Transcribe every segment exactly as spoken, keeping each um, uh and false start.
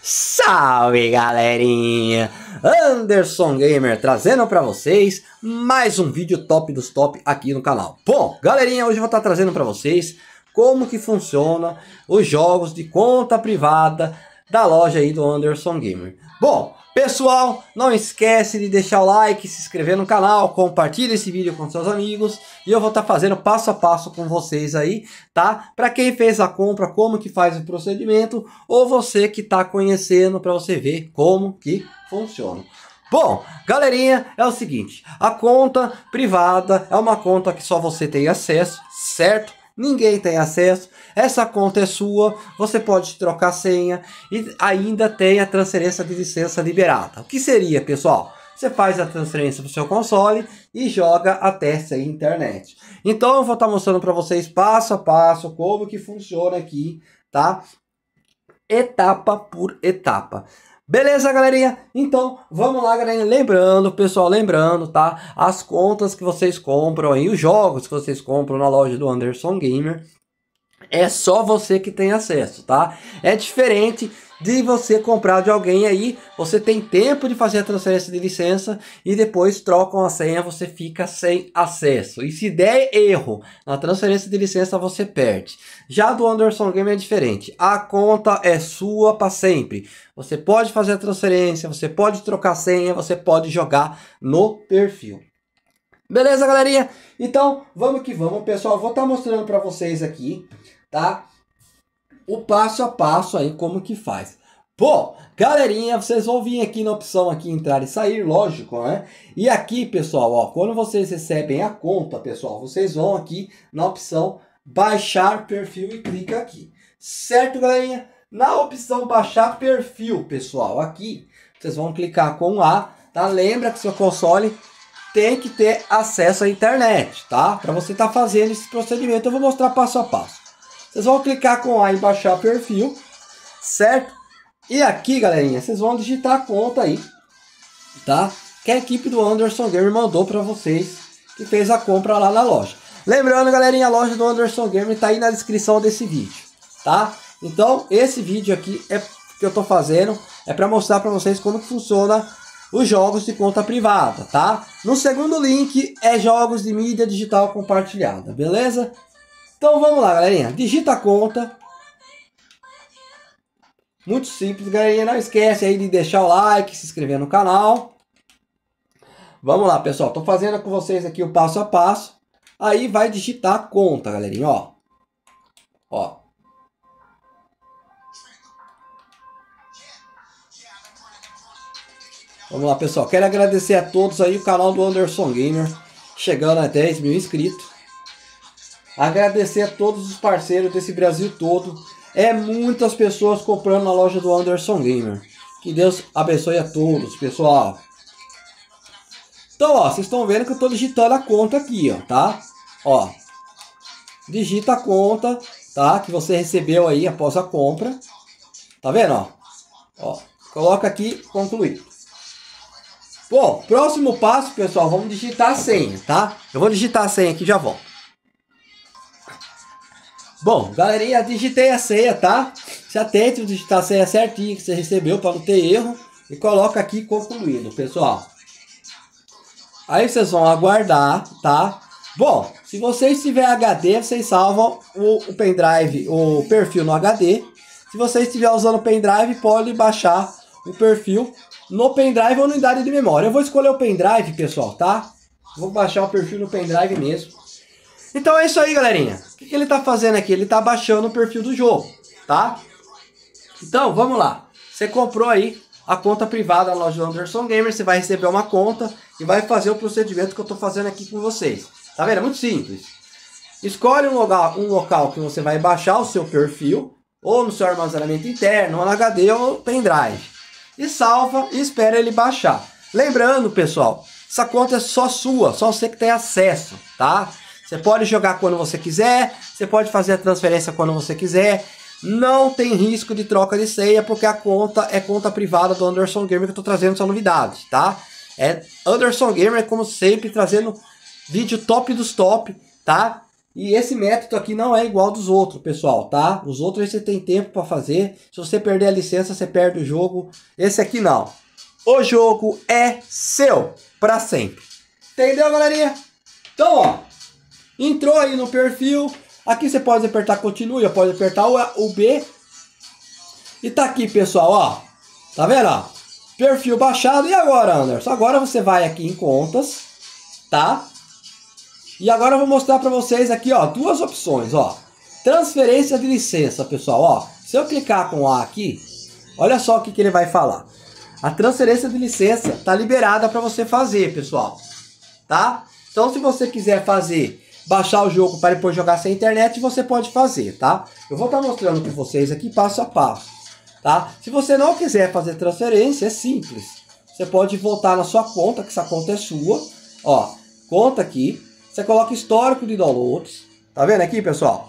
Salve galerinha, Anderson Gamer trazendo para vocês mais um vídeo top dos top aqui no canal. Bom, galerinha, hoje eu vou estar trazendo para vocês como que funciona os jogos de conta privada da loja aí do Anderson Gamer. Bom, pessoal, não esquece de deixar o like, se inscrever no canal, compartilhe esse vídeo com seus amigos e eu vou estar fazendo passo a passo com vocês aí, tá? Para quem fez a compra, como que faz o procedimento, ou você que está conhecendo para você ver como que funciona. Bom, galerinha, é o seguinte, a conta privada é uma conta que só você tem acesso, certo? Ninguém tem acesso, essa conta é sua, você pode trocar senha e ainda tem a transferência de licença liberada. O que seria, pessoal? Você faz a transferência para o seu console e joga até sem internet. Então eu vou estar mostrando para vocês passo a passo como que funciona aqui, tá? Etapa por etapa. Beleza, galerinha? Então, vamos lá, galerinha. Lembrando, pessoal, lembrando, tá? As contas que vocês compram aí, os jogos que vocês compram na loja do Anderson Gamer, é só você que tem acesso, tá? É diferente de você comprar de alguém aí, você tem tempo de fazer a transferência de licença e depois trocam a senha, você fica sem acesso. E se der erro na transferência de licença, você perde. Já do Anderson Gamer é diferente. A conta é sua para sempre. Você pode fazer a transferência, você pode trocar a senha, você pode jogar no perfil. Beleza, galerinha? Então, vamos que vamos, pessoal. Vou estar mostrando para vocês aqui, tá? O passo a passo aí, como que faz. Bom, galerinha, vocês vão vir aqui na opção aqui, entrar e sair, lógico, né? E aqui, pessoal, ó, quando vocês recebem a conta, pessoal, vocês vão aqui na opção baixar perfil e clica aqui. Certo, galerinha? Na opção baixar perfil, pessoal, aqui, vocês vão clicar com A, tá? Lembra que seu console tem que ter acesso à internet, tá? Para você estar tá fazendo esse procedimento, eu vou mostrar passo a passo. Vocês vão clicar com A em baixar perfil, certo? E aqui, galerinha, vocês vão digitar a conta aí, tá? Que a equipe do Anderson Gamer mandou para vocês, que fez a compra lá na loja. Lembrando, galerinha, a loja do Anderson Gamer tá aí na descrição desse vídeo, tá? Então, esse vídeo aqui é que eu tô fazendo, é para mostrar para vocês como que funciona os jogos de conta privada, tá? No segundo link é jogos de mídia digital compartilhada, beleza? Então vamos lá, galerinha. Digita a conta. Muito simples, galerinha. Não esquece aí de deixar o like, se inscrever no canal. Vamos lá, pessoal. Tô fazendo com vocês aqui o passo a passo. Aí vai digitar a conta, galerinha, ó. Ó. Vamos lá, pessoal. Quero agradecer a todos aí o canal do Anderson Gamer, chegando a dez mil inscritos. Agradecer a todos os parceiros desse Brasil todo. É muitas pessoas comprando na loja do Anderson Gamer. Que Deus abençoe a todos, pessoal. Então, ó, vocês estão vendo que eu estou digitando a conta aqui, ó, tá? Ó, digita a conta, tá? Que você recebeu aí após a compra. Tá vendo, ó? Ó, coloca aqui, concluir. Bom, próximo passo, pessoal, vamos digitar a senha, tá? Eu vou digitar a senha aqui e já volto. Bom, galerinha, digitei a senha, tá? Se atente a digitar a senha certinho que você recebeu para não ter erro. E coloca aqui concluído, pessoal. Aí vocês vão aguardar, tá? Bom, se vocês tiverem H D, vocês salvam o, o pendrive, o perfil no H D. Se vocês estiverem usando o pendrive, pode baixar o perfil no pendrive ou unidade de memória. Eu vou escolher o pendrive, pessoal, tá? Vou baixar o perfil no pendrive mesmo. Então é isso aí, galerinha. O que, que ele tá fazendo aqui? Ele tá baixando o perfil do jogo, tá? Então, vamos lá. Você comprou aí a conta privada na loja do Anderson Gamer, você vai receber uma conta e vai fazer o procedimento que eu tô fazendo aqui com vocês. Tá vendo? É muito simples. Escolhe um local, um local que você vai baixar o seu perfil, ou no seu armazenamento interno, ou no H D ou pendrive. E salva e espera ele baixar. Lembrando, pessoal, essa conta é só sua, só você que tem acesso, tá? Você pode jogar quando você quiser, você pode fazer a transferência quando você quiser. Não tem risco de troca de senha, porque a conta é conta privada do Anderson Gamer que eu estou trazendo essa novidade, tá? É Anderson Gamer, como sempre, trazendo vídeo top dos top, tá? E esse método aqui não é igual dos outros, pessoal, tá? Os outros você tem tempo para fazer. Se você perder a licença, você perde o jogo. Esse aqui não. O jogo é seu para sempre. Entendeu, galerinha? Então, ó, entrou aí no perfil. Aqui você pode apertar continue, ou pode apertar o B. E tá aqui, pessoal, ó. Tá vendo, ó? Perfil baixado. E agora, Anderson? Agora você vai aqui em contas, tá? E agora eu vou mostrar para vocês aqui, ó, duas opções, ó. Transferência de licença, pessoal, ó. Se eu clicar com A aqui, olha só o que, que ele vai falar. A transferência de licença tá liberada para você fazer, pessoal, tá? Então, se você quiser fazer, baixar o jogo para depois jogar sem internet, você pode fazer, tá? Eu vou estar mostrando para vocês aqui passo a passo, tá? Se você não quiser fazer transferência, é simples. Você pode voltar na sua conta, que essa conta é sua, ó, conta aqui. Você coloca histórico de downloads. Tá vendo aqui, pessoal?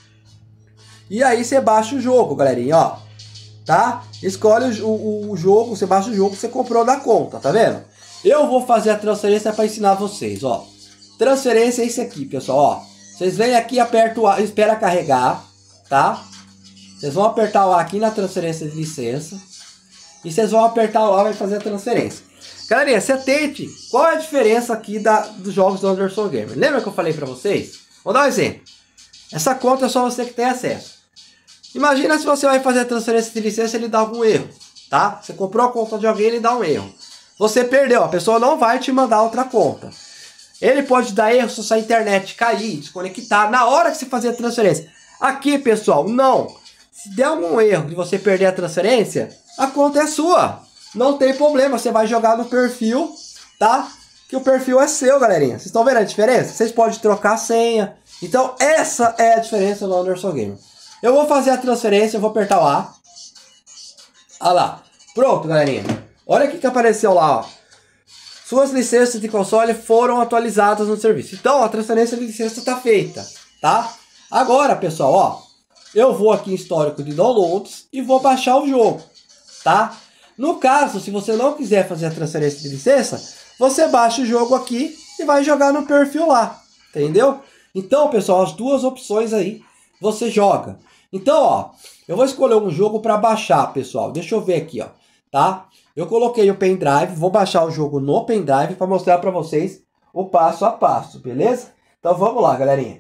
E aí você baixa o jogo, galerinha, ó. Tá? Escolhe o, o, o jogo, você baixa o jogo que você comprou na conta, tá vendo? Eu vou fazer a transferência para ensinar vocês, ó. Transferência é esse aqui, pessoal, ó. Vocês vêm aqui, apertam o A, espera carregar, tá? Vocês vão apertar o A aqui na transferência de licença. E vocês vão apertar o A e vai fazer a transferência. Galerinha, você tente. Qual é a diferença aqui da, dos jogos do Anderson Gamer? Lembra que eu falei pra vocês? Vou dar um exemplo. Essa conta é só você que tem acesso. Imagina se você vai fazer a transferência de licença e ele dá algum erro, tá? Você comprou a conta de alguém e ele dá um erro. Você perdeu, a pessoa não vai te mandar outra conta. Ele pode dar erro se a sua internet cair, desconectar, na hora que você fazer a transferência. Aqui, pessoal, não. Se der algum erro de você perder a transferência, a conta é sua. Não tem problema, você vai jogar no perfil, tá? Que o perfil é seu, galerinha. Vocês estão vendo a diferença? Vocês podem trocar a senha. Então, essa é a diferença do Anderson Gamer. Eu vou fazer a transferência, eu vou apertar o A. Olha lá. Pronto, galerinha. Olha o que, que apareceu lá, ó. Suas licenças de console foram atualizadas no serviço. Então, a transferência de licença está feita, tá? Agora, pessoal, ó. Eu vou aqui em histórico de downloads e vou baixar o jogo, tá? No caso, se você não quiser fazer a transferência de licença, você baixa o jogo aqui e vai jogar no perfil lá, entendeu? Então, pessoal, as duas opções aí, você joga. Então, ó, eu vou escolher um jogo para baixar, pessoal. Deixa eu ver aqui, ó, tá? Eu coloquei o pendrive, vou baixar o jogo no pendrive para mostrar para vocês o passo a passo, beleza? Então, vamos lá, galerinha.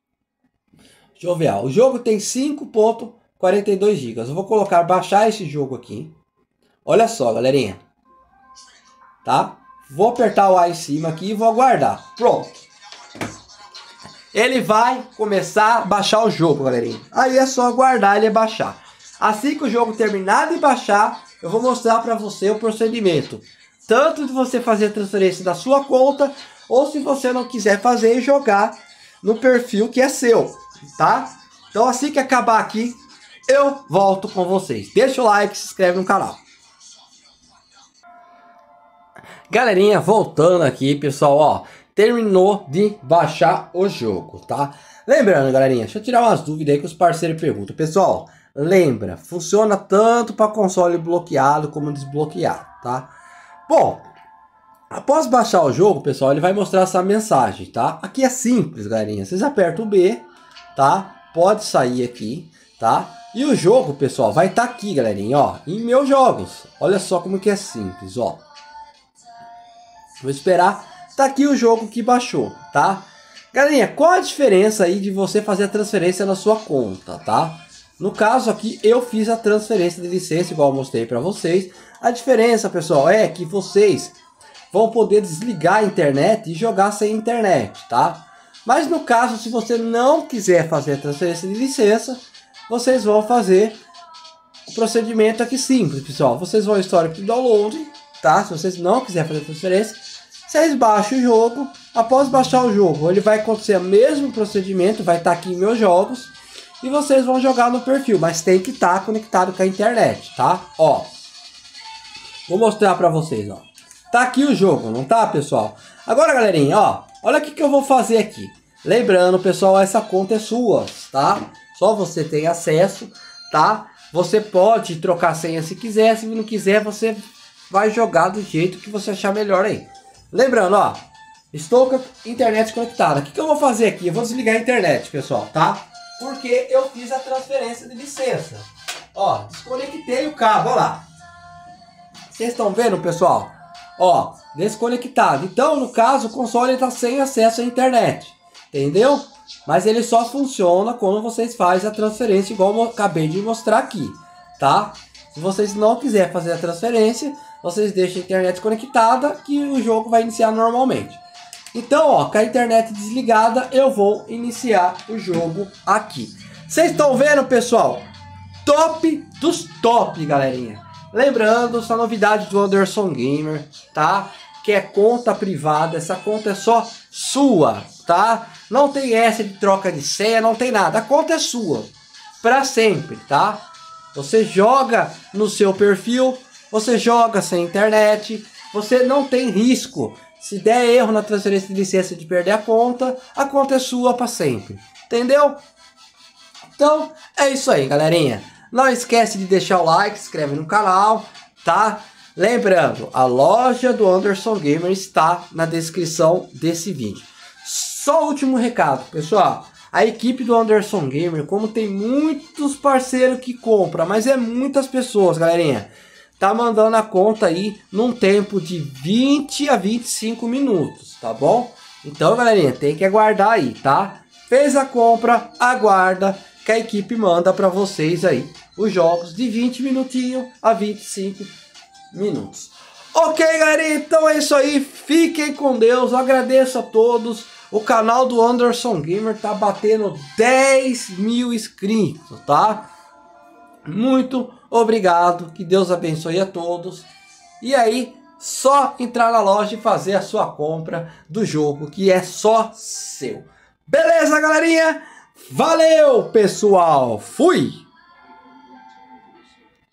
Deixa eu ver, ó, o jogo tem cinco ponto quarenta e dois gigas. Eu vou colocar, baixar esse jogo aqui. Olha só, galerinha. Tá? Vou apertar o A em cima aqui e vou aguardar. Pronto. Ele vai começar a baixar o jogo, galerinha. Aí é só aguardar ele baixar. Assim que o jogo terminar de baixar, eu vou mostrar para você o procedimento. Tanto de você fazer a transferência da sua conta, ou se você não quiser fazer e jogar no perfil que é seu, tá? Então assim que acabar aqui, eu volto com vocês. Deixa o like, se inscreve no canal. Galerinha, voltando aqui, pessoal, ó, terminou de baixar o jogo, tá? Lembrando, galerinha, deixa eu tirar umas dúvidas aí que os parceiros perguntam. Pessoal, lembra, funciona tanto para console bloqueado como desbloqueado, tá? Bom, após baixar o jogo, pessoal, ele vai mostrar essa mensagem, tá? Aqui é simples, galerinha, vocês apertam o B, tá? Pode sair aqui, tá? E o jogo, pessoal, vai estar tá aqui, galerinha, ó, em meus jogos. Olha só como que é simples, ó. Vou esperar. Tá aqui o jogo que baixou, tá? Galerinha, qual a diferença aí de você fazer a transferência na sua conta, tá? No caso aqui, eu fiz a transferência de licença, igual eu mostrei para vocês. A diferença, pessoal, é que vocês vão poder desligar a internet e jogar sem internet, tá? Mas no caso, se você não quiser fazer a transferência de licença, vocês vão fazer o procedimento aqui simples, pessoal. Vocês vão ao histórico de download, tá? Se vocês não quiserem fazer a transferência, vocês baixam o jogo. Após baixar o jogo, ele vai acontecer o mesmo procedimento, vai estar aqui em meus jogos, e vocês vão jogar no perfil, mas tem que estar conectado com a internet, tá? Ó, vou mostrar para vocês, ó. Tá aqui o jogo, não tá, pessoal? Agora, galerinha, ó, olha o que que eu vou fazer aqui. Lembrando, pessoal, essa conta é sua, tá? Só você tem acesso, tá? Você pode trocar senha se quiser, se não quiser, você vai jogar do jeito que você achar melhor aí. Lembrando, ó, Estou com a internet conectada. O que, que eu vou fazer aqui? Eu vou desligar a internet, pessoal, tá? Porque eu fiz a transferência de licença. Ó, desconectei o cabo, ó lá. Vocês estão vendo, pessoal? Ó, desconectado. Então, no caso, o console está sem acesso à internet. Entendeu? Mas ele só funciona quando vocês fazem a transferência, igual eu acabei de mostrar aqui, tá? Se vocês não quiserem fazer a transferência, vocês deixam a internet conectada que o jogo vai iniciar normalmente. Então, ó, com a internet desligada, eu vou iniciar o jogo aqui. Vocês estão vendo, pessoal? Top dos top, galerinha. Lembrando, essa novidade do Anderson Gamer, tá? Que é conta privada, essa conta é só sua, tá? Não tem essa de troca de senha, não tem nada. A conta é sua, para sempre, tá? Você joga no seu perfil, você joga sem internet, você não tem risco. Se der erro na transferência de licença de perder a conta, a conta é sua para sempre. Entendeu? Então, é isso aí, galerinha. Não esquece de deixar o like, se inscreve no canal, tá? Lembrando, a loja do Anderson Gamer está na descrição desse vídeo. Só o último recado, pessoal. A equipe do Anderson Gamer, como tem muitos parceiros que compram, mas é muitas pessoas, galerinha, tá mandando a conta aí num tempo de vinte a vinte e cinco minutos, tá bom? Então, galerinha, tem que aguardar aí, tá? Fez a compra, aguarda que a equipe manda para vocês aí os jogos de vinte minutinhos a vinte e cinco minutos. Ok, galerinha, então é isso aí. Fiquem com Deus, eu agradeço a todos. O canal do Anderson Gamer tá batendo dez mil inscritos, tá? Muito obrigado, que Deus abençoe a todos. E aí, só entrar na loja e fazer a sua compra do jogo, que é só seu. Beleza, galerinha? Valeu, pessoal! Fui!